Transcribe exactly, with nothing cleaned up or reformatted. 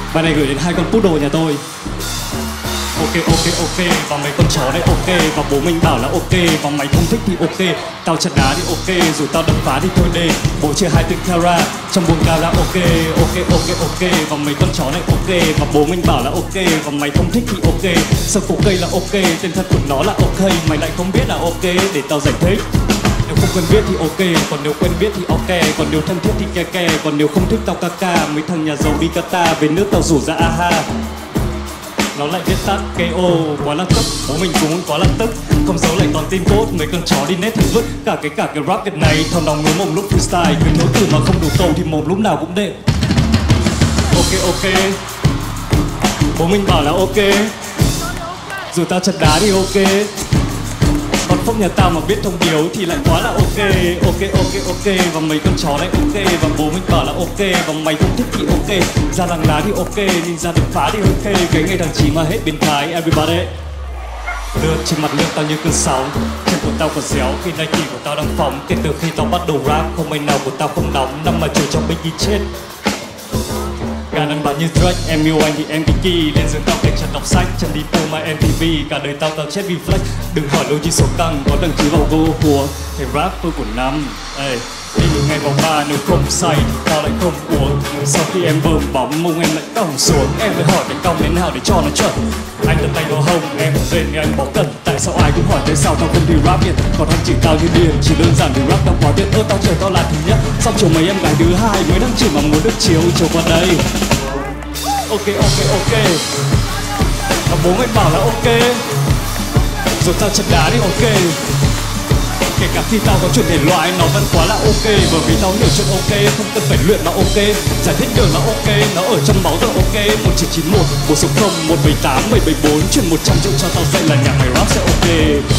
Bài này gửi đến hai con poodle nhà tôi. Ok ok ok và mấy con chó đấy ok, và bố mình bảo là ok, và mày không thích thì ok. Tao chặt đá thì ok, dù tao đập phá thì thôi đê. Bố chia hai tiếng kara trong buồng kara ok ok ok ok, và mấy con chó này ok, và bố mình bảo là ok, và mày không thích thì ok. Sơ cổ cây là ok, tên thật của nó là ok, mày lại không biết là ok, để tao giải thích. Nếu không quen biết thì ok, còn nếu quen biết thì ok, còn nếu thân thiết thì ke ke, còn nếu không thích tao ca ca. Mấy thằng nhà giàu đi Qatar về nước tao rủ ra aha. Nó lại viết tắt ca o, quá là tức, bố mình cũng quá là tức. Không giấu lại toàn tin tốt, mấy con chó đi nét thì vứt. Cả cái cả cái rap Việt này, thằng nào ngứa mồm lúc freestyle. Cái nối từ mà không đủ câu thì mồm lúc nào cũng đệm. Ok ok, bố mình bảo là ok, dù tao chặt đá thì ok. Còn phúc nhà tao mà biết thông điếu thì lại quá là ok. Ok ok ok, và mấy con chó này ok, và bố mình bảo là ok, và mày không thích thì ok. Ra làng lá thì ok, nhưng ra đập phá thì ok. Cái ngày tháng chín mà hết biến thái everybody. Lướt trên mặt nước tao như cơn sóng, chân của tao còn réo khi Nike của tao đang phóng. Kể từ khi tao bắt đầu rap, không ngày nào của tao không nóng. Năm mà trời trong Biggie chết, gan ăn bắn như Drake, em yêu anh thì em Kiki. Lên giường tao cảnh chân đọc sách, chân đi tô my em tê vê. Cả đời tao tao chết vì flex, đừng hỏi đôi chi số căng. Có đăng ký vào go của thầy rapper của năm. Ê, đi những ngày vào ba nếu không say, tao lại không uống. Sau khi em bơm bóng, mông em lại còng xuống. Em phải hỏi cái cong đến nào để cho nó chuẩn. Anh đặt tay vào hông, em không rên nghe anh bỏ cần. Tại sao ai cũng hỏi tại sao tao không đi rap Việt. Còn anh chỉ tao như điên, chỉ đơn giản vì rap tao quá tuyệt. Ơ tao chờ tao là thứ nhất, xong chiều mấy em gái thứ hai. Mới đang chỉ mà muốn được chiều, chiều qua đây. Ok ok ok, và bố mày bảo là ok, rồi tao chặt đá thì ok. Kể cả khi tao có chuyện thể loại nó vẫn quá là ok, bởi vì tao hiểu chuyện ok, không cần phải luyện mà ok. Giải thích được là ok, nó ở trong máu tao ok. Một chín chín một, một sáu không, một bảy tám, bảy bảy bốn, chuyển một trăm triệu cho tao dạy là nhạc mày rap sẽ ok.